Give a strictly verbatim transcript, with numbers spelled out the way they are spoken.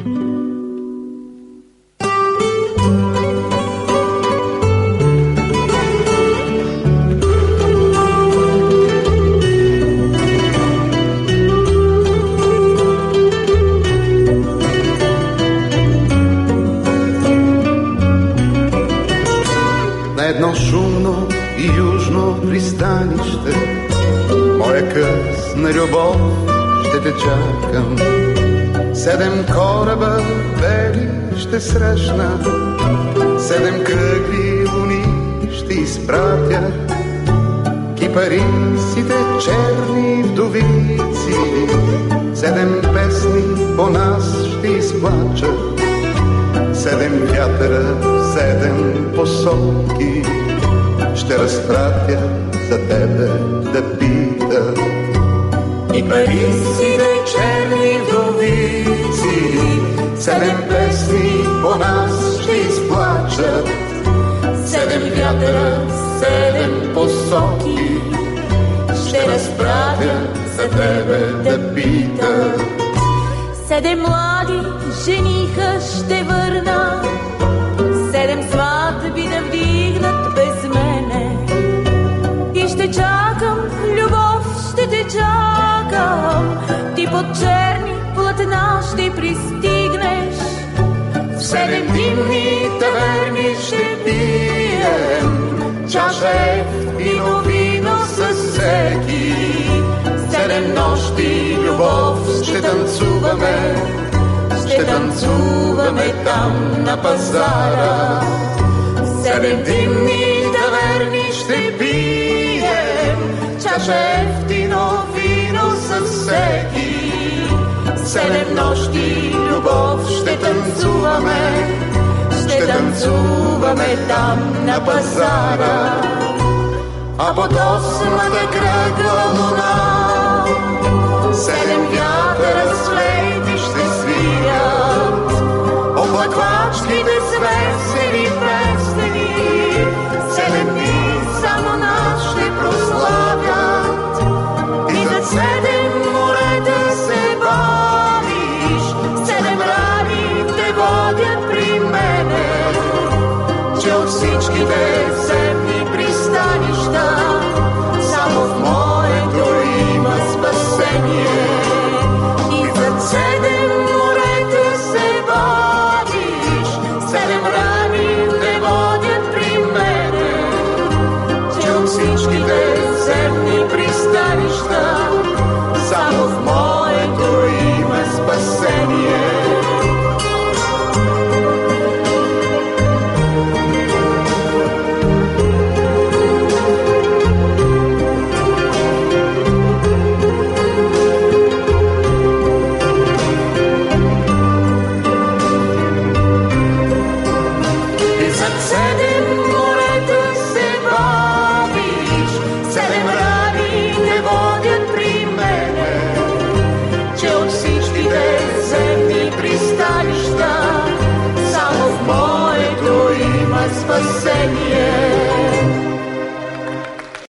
Едно шумно и южно пристанище, моя късна любов ще те чакам. Седем кораба бели ще срещна, седем кръгли луни ще изпратя. Кипарисите черни вдовици, седем песни по нас ще изплачат. Седем вятъра, седем посоки ще разпратя за тебе да пита. И парисите черни вдовици, седем песни по нас ще изплачат. Седем вятъра, седем посоки ще разпратя за тебе да пита. Седем млади жениха ще върна, седем сватби да вдигнат без мене. И ще чакам, любов, ще те чакам, ти под черни платна ще пристигнеш. В седем димни таверни ще пием чаша ефтино вино със всеки. Седем нощи любов ще танцуваме, ще танцуваме там на пазара. Седем димни таверни ще пием чаша ефтино вино със всеки. Седем нощи любов ще танцуваме, ще танцуваме там на пазара. А под осмата кръгла луна седем вятъра с флейти ще свирят. Оплаквачките с весели песни седем дни само нас ще прославят. И зад седем морета се бавиш, седем рани те водят при мене. Че от всичките земни пристанища само в моето има спасение. И зад седем морета се водиш, седем рани те водят при мене. Че от всичките земни пристанища само в моето има спасение. Спасение.